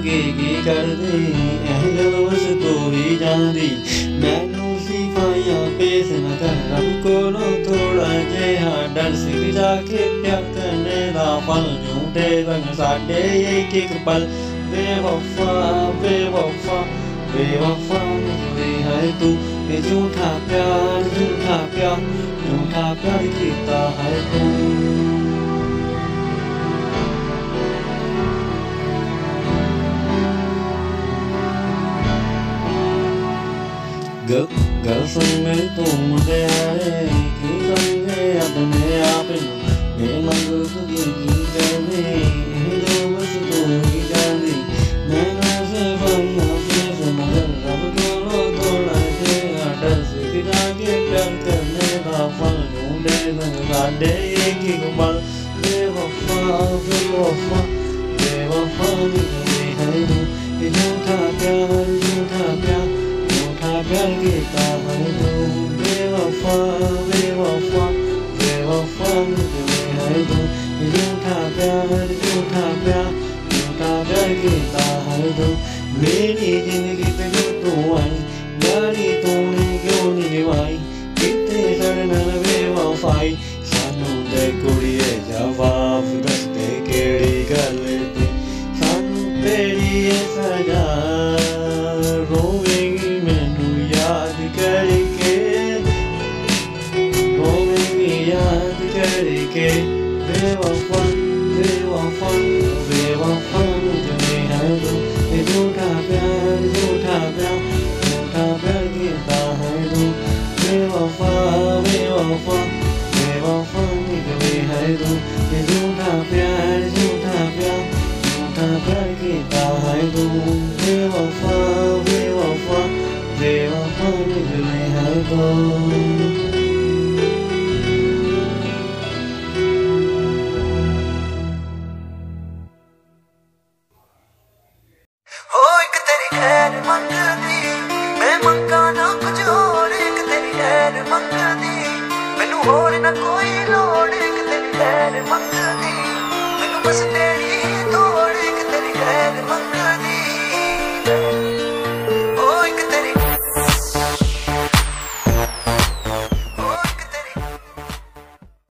की कर दी जलवस तू ही जानी मैनू सिफाइयां पेश न कर रब कोलों थोड़ा जिहा डर सिख जाके प्यार करने दा फल झूठे रंग साडे एक पल बेवफा बेवफा बेवफा निकली है तू ये झूठा प्यार कीता है तू गल सुन मेरी तू मुंडियारे की समझे अपने आप मैं मंगू तुझे की करनी जो बस तू ही जानी मैंने से भाइयों से मगर रब को थोड़ा जिहा डर सिख जाके प्यार करने का फल ढूंढे न साडे एक पल बेवफा बेवफा बेवफा निकली है तू ये झूठा प्यार कीता है तू बेवफा बेवफा बेवफा निकली है तू झूठा प्यार कीता है तू मेरी जिंदगी पे जो तू आई यारी तूने क्यों नहीं निभाई कितने सड़ना बेवफाई सानू ते कुड़िए जवाब दस दे केड़ी गल ते सानू तेरी सजा रोवेगी मैनू याद करके बेवफा बेवफा बेवफा निकली है तू ये झूठा प्यार कीता है तू बेवफा बेवफा बेवफा निकली है तू ये झूठा प्यार कीता है तू बेवफा बेवफा बेवफा निकली है तू होर ना कोई लोड़ एक तेरी खैर मंगदी मैनू बस तेरी